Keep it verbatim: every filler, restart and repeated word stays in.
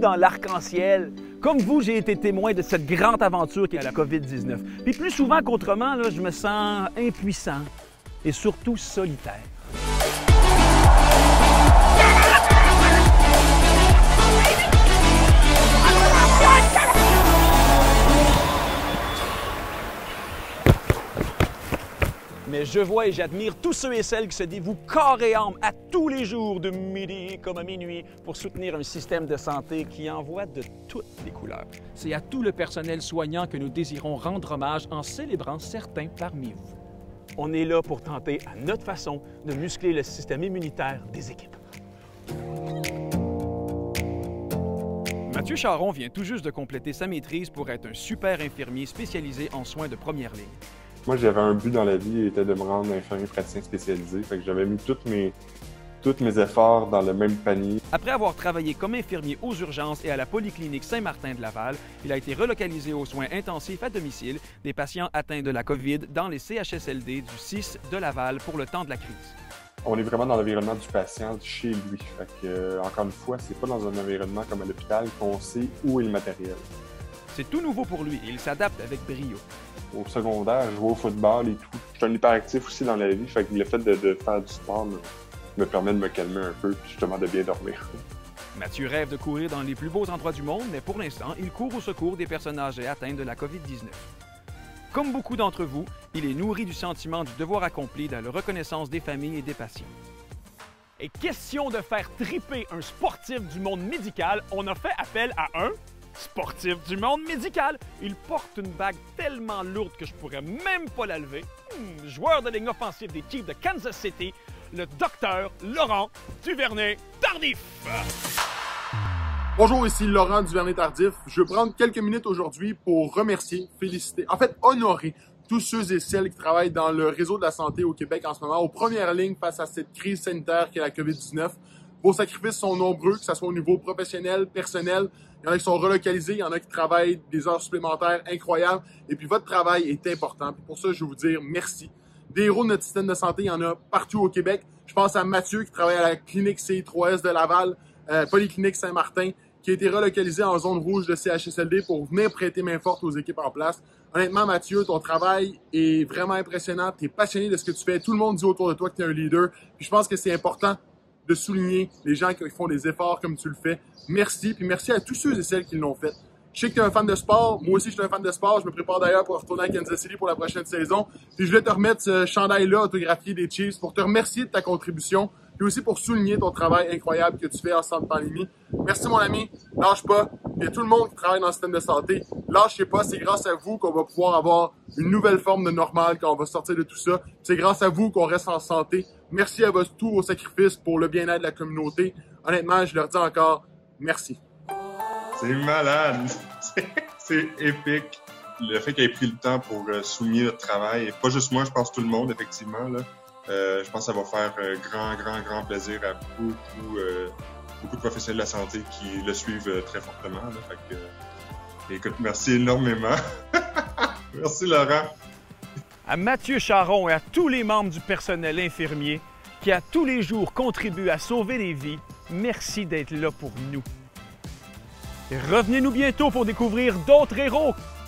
dans l'arc-en-ciel. Comme vous, j'ai été témoin de cette grande aventure qu'est la COVID dix-neuf. Puis plus souvent qu'autrement, là, je me sens impuissant et surtout solitaire. Mais je vois et j'admire tous ceux et celles qui se dévouent corps et âme à tous les jours, de midi comme à minuit, pour soutenir un système de santé qui envoie de toutes les couleurs. C'est à tout le personnel soignant que nous désirons rendre hommage en célébrant certains parmi vous. On est là pour tenter, à notre façon, de muscler le système immunitaire des équipes. Mathieu Charron vient tout juste de compléter sa maîtrise pour être un super infirmier spécialisé en soins de première ligne. Moi, j'avais un but dans la vie, était de me rendre infirmier praticien spécialisé. Fait que j'avais mis toutes mes, tous mes efforts dans le même panier. Après avoir travaillé comme infirmier aux urgences et à la Polyclinique Saint-Martin de Laval, il a été relocalisé aux soins intensifs à domicile des patients atteints de la COVID dans les C H S L D du C I S de Laval pour le temps de la crise. On est vraiment dans l'environnement du patient chez lui. Fait que, euh, encore une fois, c'est pas dans un environnement comme à l'hôpital qu'on sait où est le matériel. C'est tout nouveau pour lui et il s'adapte avec brio. Au secondaire, je jouais au football et tout. Je suis un hyperactif aussi dans la vie, fait que le fait de, de faire du sport me, me permet de me calmer un peu et justement de bien dormir. Mathieu rêve de courir dans les plus beaux endroits du monde, mais pour l'instant, il court au secours des personnes âgées atteintes de la COVID dix-neuf. Comme beaucoup d'entre vous, il est nourri du sentiment du devoir accompli dans la reconnaissance des familles et des patients. Et question de faire triper un sportif du monde médical, on a fait appel à un sportif du monde médical. Il porte une bague tellement lourde que je pourrais même pas la lever. Hmm, joueur de ligne offensive des Chiefs de Kansas City, le docteur Laurent Duvernay-Tardif. Bonjour, ici Laurent Duvernay-Tardif. Je vais prendre quelques minutes aujourd'hui pour remercier, féliciter, en fait honorer tous ceux et celles qui travaillent dans le réseau de la santé au Québec en ce moment, aux premières lignes face à cette crise sanitaire qu'est la COVID dix-neuf. Vos sacrifices sont nombreux, que ce soit au niveau professionnel, personnel. Il y en a qui sont relocalisés, il y en a qui travaillent des heures supplémentaires incroyables. Et puis votre travail est important. Puis pour ça, je veux vous dire merci. Des héros de notre système de santé, il y en a partout au Québec. Je pense à Mathieu qui travaille à la clinique C I trois S de Laval, euh, Polyclinique Saint-Martin, qui a été relocalisé en zone rouge de C H S L D pour venir prêter main forte aux équipes en place. Honnêtement, Mathieu, ton travail est vraiment impressionnant. Tu es passionné de ce que tu fais. Tout le monde dit autour de toi que tu es un leader. Puis je pense que c'est important de souligner les gens qui font des efforts comme tu le fais. Merci, puis merci à tous ceux et celles qui l'ont fait. Je sais que tu es un fan de sport, moi aussi je suis un fan de sport, je me prépare d'ailleurs pour retourner à Kansas City pour la prochaine saison. Puis je voulais te remettre ce chandail-là autographié des Chiefs pour te remercier de ta contribution, puis aussi pour souligner ton travail incroyable que tu fais en ce temps de pandémie. Merci mon ami, lâche pas. Il y a tout le monde qui travaille dans le système de santé. Lâchez pas, c'est grâce à vous qu'on va pouvoir avoir une nouvelle forme de normal quand on va sortir de tout ça. C'est grâce à vous qu'on reste en santé. Merci à vos, tous vos sacrifices pour le bien-être de la communauté. Honnêtement, je leur dis encore merci. C'est malade! C'est épique! Le fait qu'il ait pris le temps pour euh, souligner notre travail, et pas juste moi, je pense tout le monde, effectivement. Là. Euh, je pense que ça va faire euh, grand, grand, grand plaisir à beaucoup, euh, beaucoup de professionnels de la santé qui le suivent euh, très fortement. Là. Fait que, euh, écoute, merci énormément. Merci Laurent. À Mathieu Charron et à tous les membres du personnel infirmier qui, à tous les jours, contribuent à sauver des vies, merci d'être là pour nous. Et revenez-nous bientôt pour découvrir d'autres héros